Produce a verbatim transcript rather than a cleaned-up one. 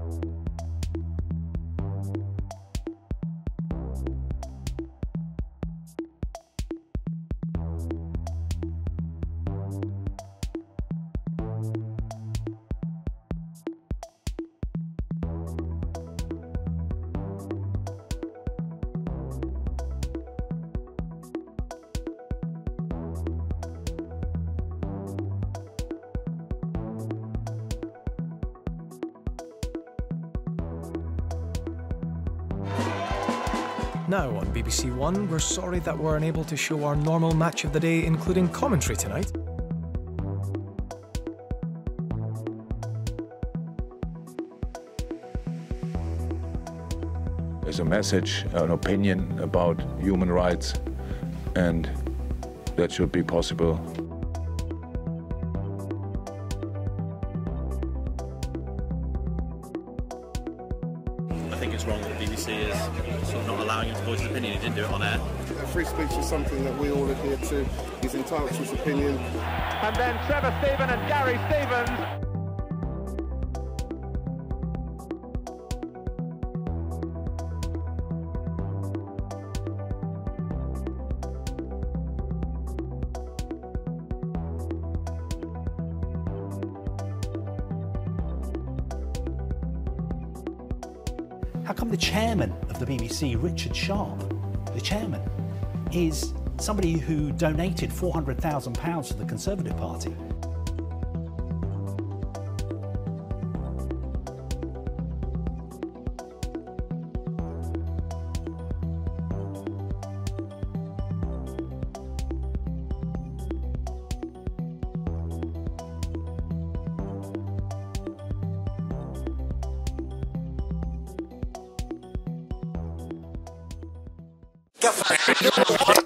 Now on B B C One, we're sorry that we're unable to show our normal match of the day, including commentary tonight. There's a message, an opinion about human rights, and that should be possible. I think it's wrong that the B B C is sort of not allowing him to voice his opinion. He didn't do it on air. Free speech is something that we all adhere to. He's entitled to his opinion. And then Trevor Stephen and Gary Stevens. How come the chairman of the B B C, Richard Sharp, the chairman, is somebody who donated four hundred thousand pounds to the Conservative Party? Get